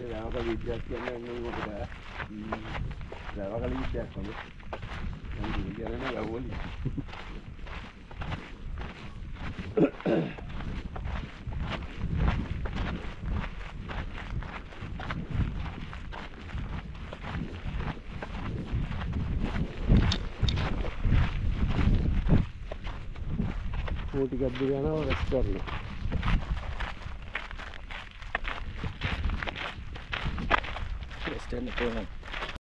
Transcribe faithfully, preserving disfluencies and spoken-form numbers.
රාවකල විද්‍යාවක් කියන්නේ මොකද? රාවකල විද්‍යාවක් වගේ. මම කියන්නේ ගවෝලි. मोटी गद्दी का ना रेस्ट कर लो रेस्ट करने को